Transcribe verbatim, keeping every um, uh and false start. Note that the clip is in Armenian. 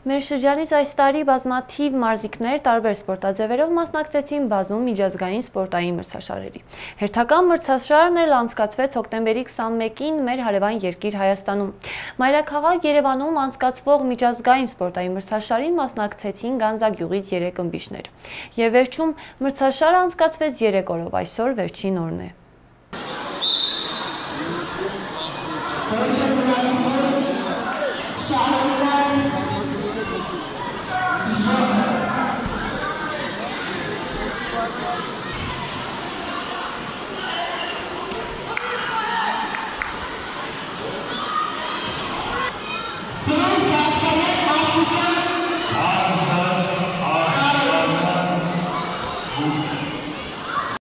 Մեր շրջանից այս տարի բազմաթիվ մարզիկներ տարբեր սպորտաձևերով մասնակցեցին բազում միջազգային սպորտային մրցաշարերի։ Հերթական մրցաշարն էլ անցկացվեց հոկտեմբերի քսանմեկին մեր հարևան երկիր Հայաստանում։ Մայրաքաղաք Երևանում անցկացվող միջազգային սպորտային մրցաշարին մասնակցեցին Գանձա գյուղից երեք ըմբիշներ։ Եվ վերջում մրցաշարը անցկացվեց երեք օրով, այսօր վերջին օրն է։